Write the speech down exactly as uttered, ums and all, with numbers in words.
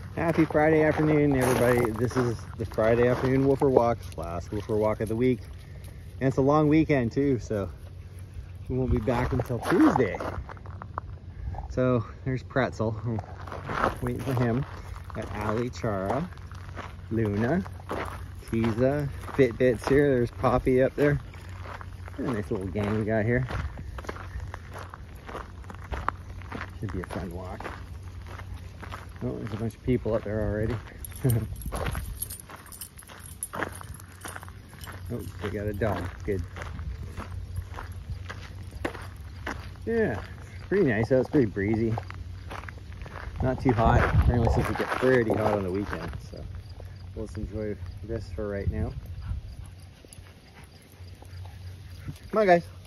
Happy Friday afternoon, everybody. This is the Friday afternoon woofer walk, last woofer walk of the week. And it's a long weekend too, so we won't be back until Tuesday. So there's Pretzel. I'm waiting for him. Got Ali, Chara, Luna, Tiza, Fitbits here. There's Poppy up there. What a nice little gang we got here. Should be a fun walk. Oh, there's a bunch of people up there already. Oh, they got a dog. Good. Yeah, pretty nice out. It's pretty breezy. Not too hot. Apparently, since we get pretty hot on the weekend. So let's enjoy this for right now. Come on, guys.